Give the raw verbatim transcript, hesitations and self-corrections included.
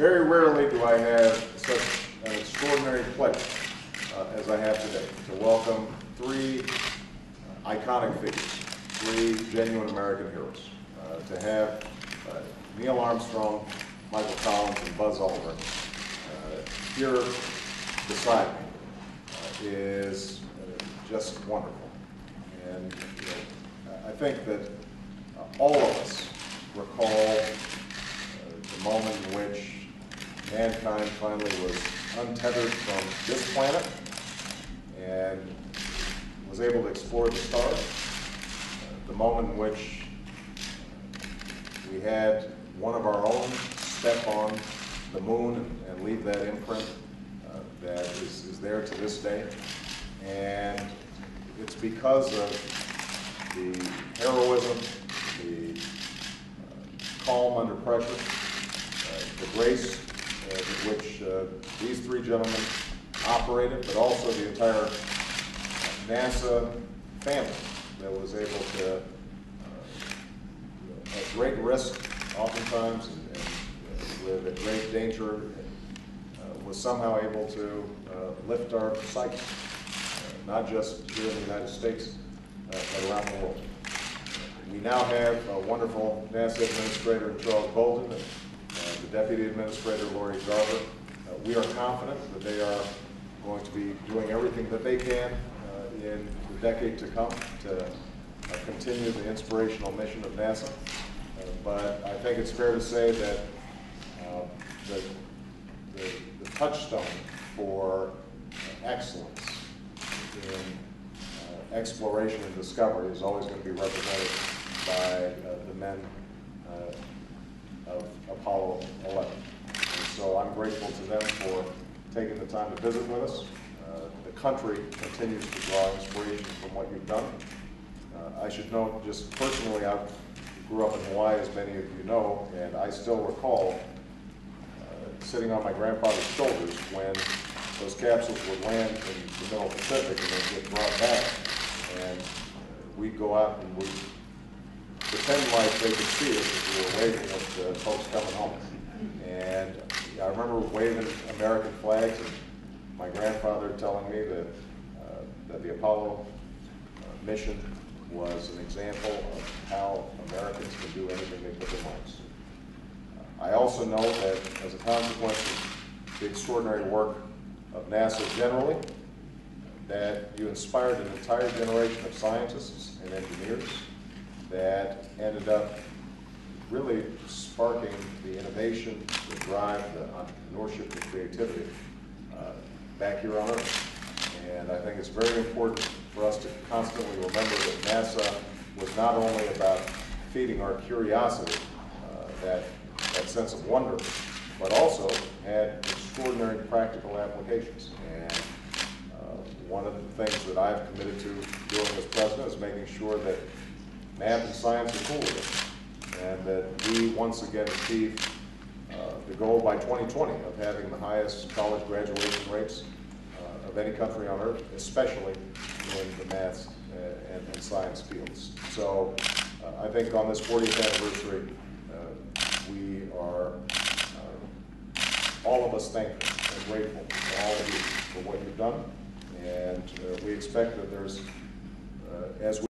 Very rarely do I have such an extraordinary pleasure uh, as I have today to welcome three iconic figures, three genuine American heroes. Uh, to have uh, Neil Armstrong, Michael Collins, and Buzz Aldrin uh, here beside me uh, is uh, just wonderful. And you know, I think that uh, all of us recall uh, the moment in which mankind finally was untethered from this planet and was able to explore the stars. Uh, the moment in which we had one of our own step on the moon and, and leave that imprint uh, that is, is there to this day. And it's because of the heroism, the uh, calm under pressure, uh, the grace uh, with which uh, these three gentlemen operated, but also the entire NASA family that was able to, uh, at great risk oftentimes and, and uh, with a great danger, uh, was somehow able to uh, lift our psyche, uh, not just here in the United States, uh, but around the world. We now have a wonderful NASA administrator, Charles Bolden, and uh, the deputy administrator, Lori Garver. Uh, we are confident that they are going to be doing everything that they can uh, in the decade to come to uh, continue the inspirational mission of NASA. Uh, but I think it's fair to say that uh, the, the, the touchstone for uh, excellence in uh, exploration and discovery is always going to be represented by uh, the men uh, of Apollo eleven. And so I'm grateful to them for taking the time to visit with us. Uh, the country continues to draw inspiration from what you've done. Uh, I should note, just personally, I grew up in Hawaii, as many of you know, and I still recall uh, sitting on my grandfather's shoulders when those capsules would land in the middle Pacific and then get brought back. And uh, we'd go out and we'd pretend like they could see us as we were waving at the folks coming home. And I remember waving American flags and my grandfather telling me that, uh, that the Apollo uh, mission was an example of how Americans can do anything they put their minds to. Uh, I also know that as a consequence of the extraordinary work of NASA generally, that you inspired an entire generation of scientists and engineers that ended up really sparking the innovation, the drive, the entrepreneurship, the creativity uh, back here on Earth. And I think it's very important for us to constantly remember that NASA was not only about feeding our curiosity, uh, that, that sense of wonder, but also had extraordinary practical applications. And uh, one of the things that I've committed to doing as president is making sure that math and science are cool with us, and that we once again achieve uh, the goal by twenty twenty of having the highest college graduation rates uh, of any country on earth, especially in the math uh, and, and science fields. So uh, I think on this fortieth anniversary, uh, we are, uh, all of us thankful and grateful to all of you for what you've done, and uh, we expect that there's, uh, as we